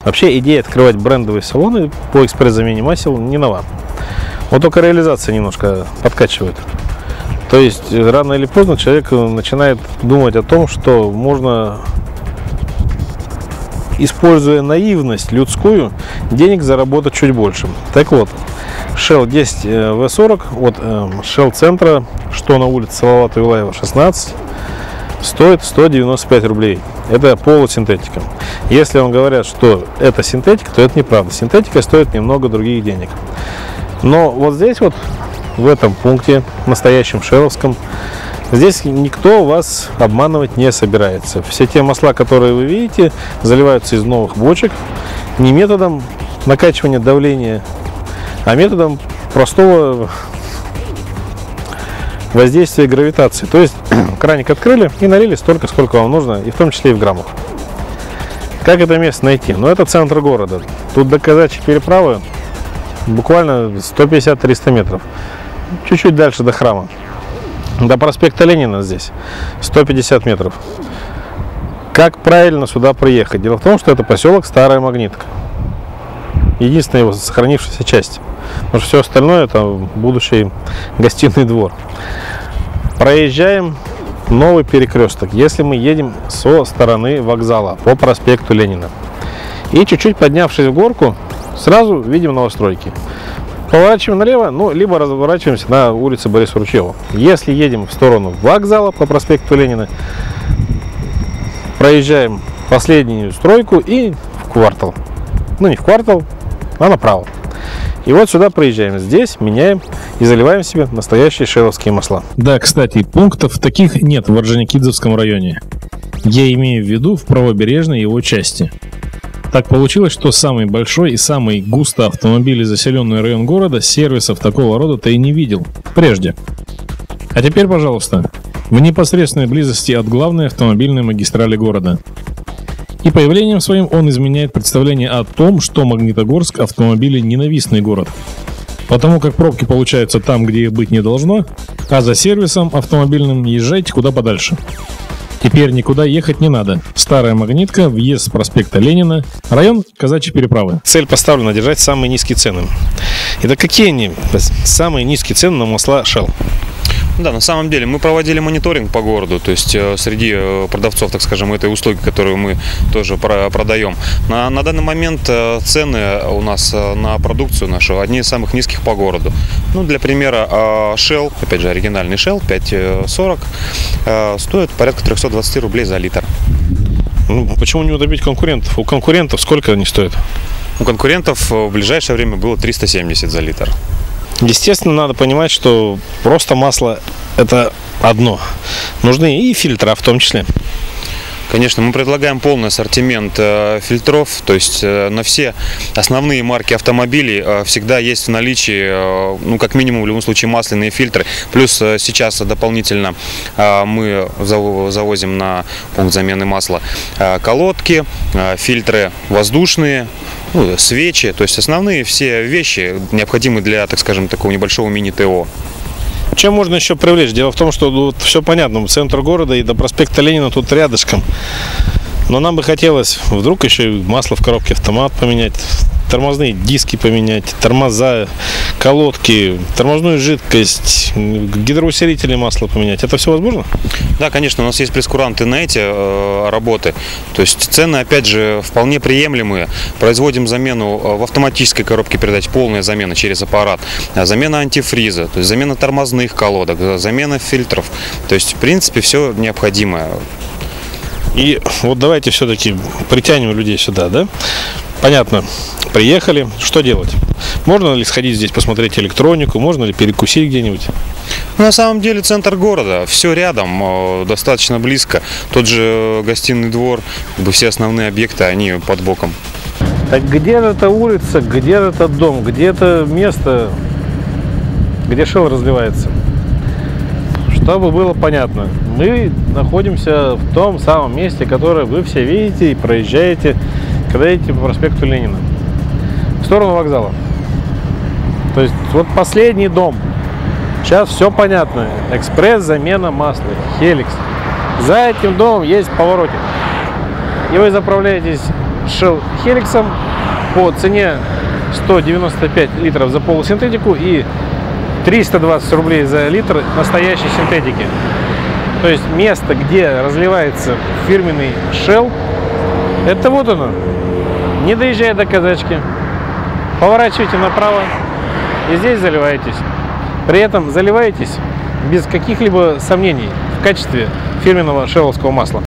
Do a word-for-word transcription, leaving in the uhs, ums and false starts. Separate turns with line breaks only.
Вообще идея открывать брендовые салоны по экспресс-замене масел не нова. Вот только реализация немножко подкачивает. То есть рано или поздно человек начинает думать о том, что можно, используя наивность людскую, денег заработать чуть больше. Так вот, Shell десять вэ сорок от Shell центра, что на улице Салавата Юлаева шестнадцать, стоит сто девяносто пять рублей. Это полусинтетика. Если вам говорят, что это синтетика, то это неправда. Синтетика стоит немного других денег. Но вот здесь вот, в этом пункте, настоящем шелловском, здесь никто вас обманывать не собирается. Все те масла, которые вы видите, заливаются из новых бочек не методом накачивания давления, а методом простого воздействия гравитации. То есть краник открыли и налили столько, сколько вам нужно, и в том числе и в граммах. Как это место найти? Ну, это центр города. Тут до казачьей переправы буквально сто пятьдесят — триста метров. Чуть-чуть дальше до храма. До проспекта Ленина здесь сто пятьдесят метров. Как правильно сюда приехать? Дело в том, что это поселок Старая Магнитка. Единственная его сохранившаяся часть. Потому что все остальное это будущий гостиный двор. Проезжаем новый перекресток. Если мы едем со стороны вокзала по проспекту Ленина. И чуть-чуть поднявшись в горку, сразу видим новостройки. Поворачиваем налево, ну, либо разворачиваемся на улице Бориса Ручьева. Если едем в сторону вокзала по проспекту Ленина, проезжаем последнюю стройку и в квартал. Ну, не в квартал, а направо. И вот сюда проезжаем. Здесь меняем и заливаем себе настоящие шелловские масла.
Да, кстати, пунктов таких нет в Орджоникидзевском районе. Я имею в виду в правобережной его части. Так получилось, что самый большой и самый густо автомобилей заселенный район города сервисов такого рода-то и не видел прежде. А теперь, пожалуйста, в непосредственной близости от главной автомобильной магистрали города. И появлением своим он изменяет представление о том, что Магнитогорск автомобилей ненавистный город. Потому как пробки получаются там, где их быть не должно, а за сервисом автомобильным езжайте куда подальше. Теперь никуда ехать не надо. Старая Магнитка, въезд с проспекта Ленина, район Казачьей переправы.
Цель поставлена держать самые низкие цены. Итак, какие они? Самые низкие цены на масла Shell.
Да, на самом деле мы проводили мониторинг по городу, то есть э, среди э, продавцов, так скажем, этой услуги, которую мы тоже про продаем. На, на данный момент э, цены у нас э, на продукцию нашу одни из самых низких по городу. Ну, для примера, э, Shell, опять же оригинальный Shell пять сорок, э, стоит порядка триста двадцать рублей за литр.
Ну, почему не утопить конкурентов? У конкурентов сколько они стоят?
У конкурентов в ближайшее время было триста семьдесят за литр.
Естественно, надо понимать, что просто масло – это одно. Нужны и фильтра в том числе.
Конечно, мы предлагаем полный ассортимент э, фильтров, то есть э, на все основные марки автомобилей э, всегда есть в наличии, э, ну, как минимум, в любом случае, масляные фильтры. Плюс э, сейчас дополнительно э, мы завозим на пункт замены масла э, колодки, э, фильтры воздушные, ну, свечи, то есть основные все вещи, необходимые для, так скажем, такого небольшого мини-ТО.
Чем можно еще привлечь? Дело в том, что вот, все понятно, центр города и до проспекта Ленина тут рядышком. Но нам бы хотелось вдруг еще и масло в коробке автомат поменять, тормозные диски поменять, тормоза, колодки, тормозную жидкость, гидроусилители масла поменять. Это все возможно?
Да, конечно, у нас есть прескуранты на эти э, работы. То есть цены, опять же, вполне приемлемые. Производим замену в автоматической коробке передач, полная замена через аппарат, замена антифриза, то есть замена тормозных колодок, замена фильтров. То есть, в принципе, все необходимое.
И вот давайте все-таки притянем людей сюда, да? Понятно, приехали, что делать? Можно ли сходить здесь посмотреть электронику, можно ли перекусить где-нибудь?
На самом деле центр города, все рядом, достаточно близко. Тот же гостиный двор, все основные объекты, они под боком.
Так где это улица, где это дом, где это место, где Shell разливается? Чтобы было понятно, мы находимся в том самом месте, которое вы все видите и проезжаете, когда едете по проспекту Ленина, в сторону вокзала. То есть вот последний дом. Сейчас все понятно. Экспресс, замена масла, Helix. За этим домом есть поворотик. И вы заправляетесь Shell Helix по цене сто девяносто пять литров за полусинтетику и триста двадцать рублей за литр настоящей синтетики. То есть место, где разливается фирменный Shell, это вот оно. Не доезжая до казачки, поворачивайте направо и здесь заливаетесь. При этом заливаетесь без каких-либо сомнений в качестве фирменного шелловского масла.